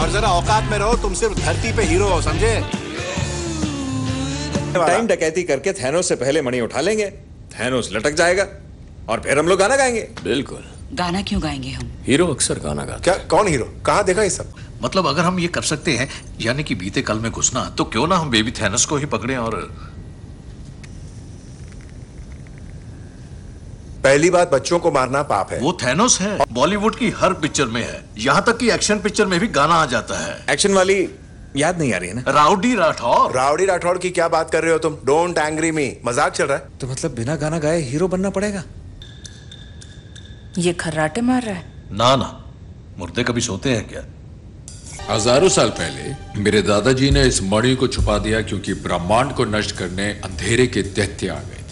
और जरा औकात में रहो, तुम सिर्फ धरती पे हीरो हो, समझे? टाइम डकैती करके थैनोस से पहले मणि उठा लेंगे, थैनोस लटक जाएगा और फिर हम लोग गाना गाएंगे। बिल्कुल। गाना क्यों गाएंगे हम? हीरो अक्सर गाना गाता। क्या? कौन हीरो? कहाँ देखा ये सब? मतलब अगर हम ये कर सकते हैं, यानी कि बीते कल में घुसना, तो क्यों ना हम बेबी थैनोस को ही पकड़ें और पहली बात, बच्चों को मारना पाप है। वो थैनोस है, बॉलीवुड की हर पिक्चर में है, यहाँ तक कि एक्शन पिक्चर में भी गाना आ जाता है। एक्शन वाली याद नहीं आ रही है ना? राउडी राठौर। राउडी राठौर की क्या बात कर रहे हो तुम? डोंट एंग्री मी, मजाक चल रहा है। तो मतलब बिना गाना गाए हीरो बनना पड़ेगा? ये खर्राटे मार रहा है? ना ना, मुर्दे कभी सोते हैं क्या? हजारों साल पहले मेरे दादाजी ने इस मणि को छुपा दिया क्योंकि ब्रह्मांड को नष्ट करने अंधेरे के दैत्य आ गए थे।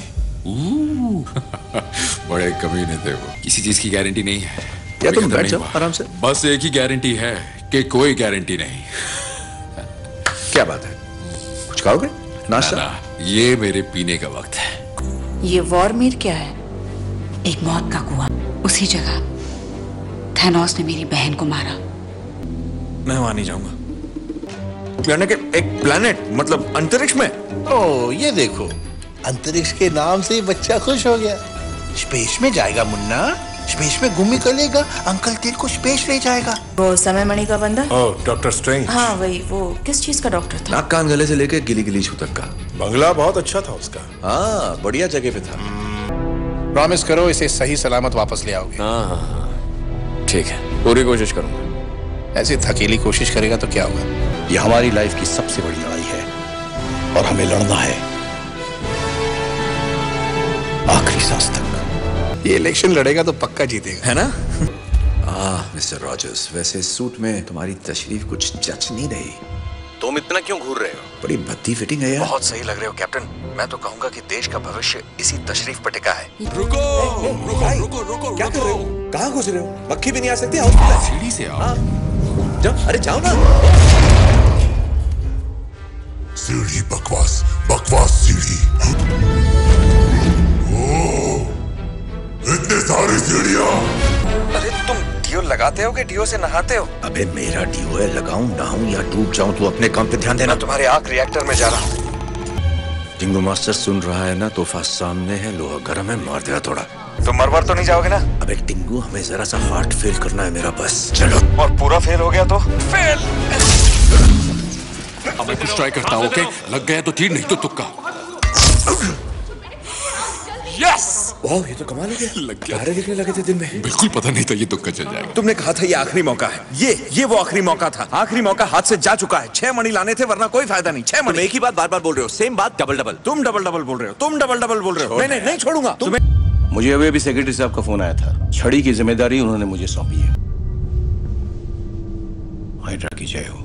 बड़े कमीने थे वो। किसी चीज की गारंटी नहीं है। या तुम बैठ जाओ आराम से। बस एक ही गारंटी है कि कोई गारंटी नहीं। क्या बात है? कुछ खाओगे? नाश्ता? ना, ये मेरे पीने का वक्त है। ये वॉरमीर क्या है? एक मौत का कुआं, उसी जगह थैनोस ने मेरी बहन को मारा। मैं वहां नहीं जाऊंगा। यानी कि एक प्लेनेट, मतलब अंतरिक्ष में? ओ, ये देखो, अंतरिक्ष के नाम से बच्चा खुश हो गया। स्पेस में जाएगा मुन्ना, स्पेस में घूमी करेगा, अंकल तेरे को स्पेस ले जाएगा। वो समय मणि का बंदा? ओह, डॉक्टर स्ट्रेंज। हाँ वही। वो किस चीज का डॉक्टर था? नाक कान गले से लेके गिली गिली छू तक का। बंगला बहुत अच्छा था उसका। हाँ, बढ़िया जगह पे था। प्रॉमिस करो इसे सही सलामत वापस ले आओगे। हाँ, ठीक है, पूरी कोशिश करूंगा। ऐसी थकीली कोशिश करेगा तो क्या होगा? ये हमारी लाइफ की सबसे बड़ी लड़ाई है और हमें लड़ना है आखिरी सांस तक। ये इलेक्शन लड़ेगा तो पक्का जीतेगा, है ना? मिस्टर रॉजर्स, वैसे इस सूट में तुम्हारी तशरीफ कुछ जच नहीं रही। तुम इतना क्यों घूर रहे हो? बड़ी भद्दी फिटिंग है यार। बहुत सही लग रहे हो कैप्टन। मैं तो कहूंगा कि देश का भविष्य इसी तशरीफ पर टिका है। रुको रुको रुको रुको। क्या कर रहे हो? कहाँ घुस रहे हो? मक्खी भी नहीं आ सकती हॉस्पिटल। सीढ़ी से आओ। जाओ, अरे जाओ ना। सीढ़ी बकवास, बकवास सीढ़ी। इतने सारी सीढ़ियां। अरे तुम डीओ लगाते हो कि डीओ से नहाते हो? अबे मेरा डीओ है, लगाऊं नहाऊं या डूब जाऊं, तू अपने काम पे ध्यान देना। मैं तुम्हारे आग रिएक्टर में जा रहा हूँ। टिंगू मास्टर सुन रहा है ना? तोहफा सामने है, लोहा गर्म है, मार देगा थोड़ा। तो मरवर तो नहीं जाओगे ना? अबे टिंगू, हमें जरा सा हार्ट फेल करना है मेरा, बस चलो। और पूरा फेल हो गया तो? फेल। अब मैं कुछ ट्राई करता हूँ, ओके? लग गया तो तीर, नहीं तो तुक्का। यस! वाह, ये तो कमाल हो गया। लग गया। तारे दिखने लगे थे दिन में। बिल्कुल पता नहीं था ये तुक्का चल जाएगा। तुमने कहा था ये आखिरी मौका है। ये वो आखिरी मौका था। आखिरी मौका हाथ से जा चुका है। 6 मणि लाने थे, वरना कोई फायदा नहीं। 6 मणि। एक ही बात बार बार बोल रहे हो, सेम बात डबल डबल। तुम डबल डबल बोल रहे हो, तुम डबल डबल बोल रहे हो। नहीं नहीं नहीं छोड़ूंगा तुम्हें। मुझे अभी सेक्रेटरी साहब का फोन आया था। छड़ी की जिम्मेदारी उन्होंने मुझे सौंपी है। हाइड्रा की जय हो।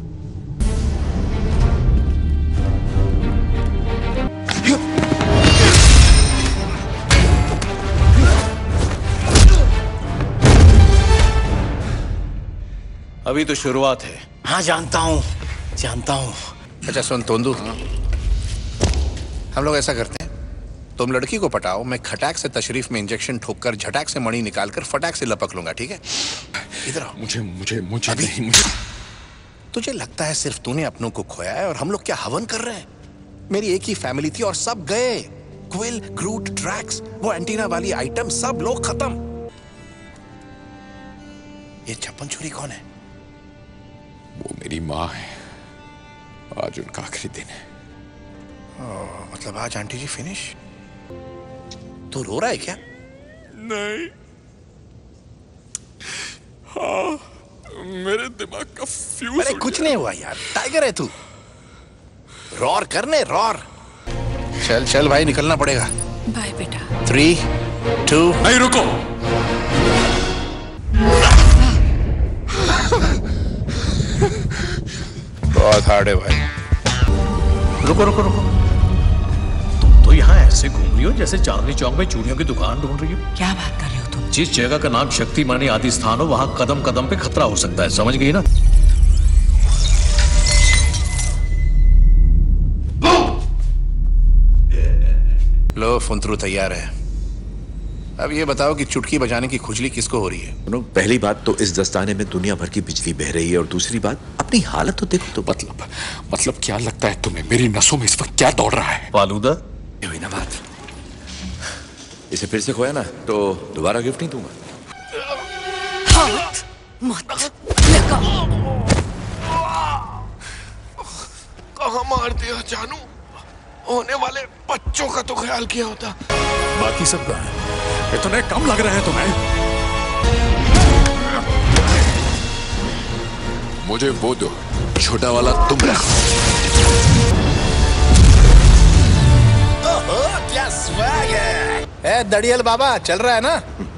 अभी तो शुरुआत है। हाँ जानता हूँ, जानता हूँ। अच्छा सुन तोंदू, हम लोग ऐसा करते हैं, तुम लड़की को पटाओ, मैं खटाक से तशरीफ में इंजेक्शन ठोककर झटाक से मणि निकालकर फटाक से लपक लूंगा, ठीक है? इधर आओ। मुझे मुझे मुझे नहीं, मुझे। तुझे लगता है सिर्फ तूने अपनों को खोया है और हम लोग क्या हवन कर रहे हैं? मेरी एक ही फैमिली थी और सब गए। क्विल, ग्रूट, ड्रैक्स, वो एंटीना वाली आइटम, सब लोग खत्म। ये छप्पन छुरी कौन है? वो मेरी माँ है। आज उनका आखिरी दिन है। मतलब आज आंटी जी फिनिश? तो रो रहा है क्या? नहीं। हाँ, मेरे दिमाग का फ्यूज। अरे कुछ नहीं हुआ यार, टाइगर है तू। रॉर करने, रॉर। चल चल भाई, निकलना पड़ेगा। बाय बेटा। 3, 2। नहीं रुको। बहुत हार्ड है भाई। रुको रुको रुको, तुम तो यहाँ ऐसे घूम रही हो जैसे चांदनी चौक में चूड़ियों की दुकान ढूंढ रही हो। क्या बात कर रहे हो तुम? जिस जगह का नाम शक्ति माने आदि स्थान हो, वहां कदम कदम पे खतरा हो सकता है, समझ गई ना? लो, फुंतरू तैयार है। अब ये बताओ कि चुटकी बजाने की खुजली किसको हो रही है? पहली बात तो इस दस्ताने में दुनिया भर की बिजली बह रही है, और दूसरी बात अपनी हालत तो देखो। तो मतलब क्या लगता है तुम्हें मेरी नसों में इस वक्त क्या दौड़ रहा है? फालूदा ये हुई ना बात। इसे फिर से खोया ना तो दोबारा गिफ्ट नहीं दूंगा। हाथ मत लगा। कहाँ मार दिया जानू? होने वाले बच्चों का तो ख्याल किया होता। बाकी सब कहाँ हैं? इतने कम लग रहे हैं तुम्हें? मुझे वो दो, छोटा वाला तुम रखो। क्या स्वैग है। ए दड़ियल बाबा, चल रहा है ना?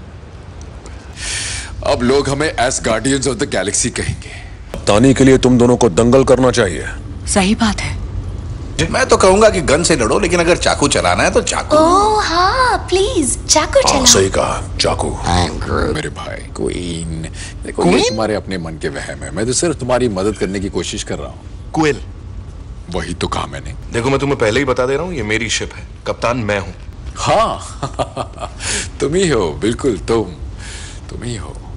अब लोग हमें as Guardians of the Galaxy कहेंगे। तानी के लिए तुम दोनों को दंगल करना चाहिए। सही बात है। मैं तो कहूंगा कि गन से लड़ो, लेकिन अगर चाकू चलाना है तो चाकू। ओह हाँ, प्लीज चाकू चलाओ। सही कहा, चाकू। मेरे भाई क्वीन, देखो ये तुम्हारे अपने मन के वहम है। मैं तो सिर्फ तुम्हारी मदद करने की कोशिश कर रहा हूँ। क्विल, वही तो कहा मैंने। देखो मैं तुम्हें पहले ही बता दे रहा हूँ, ये मेरी शिप है, कप्तान मैं हूँ। हाँ तुम ही हो, बिल्कुल तुम ही हो।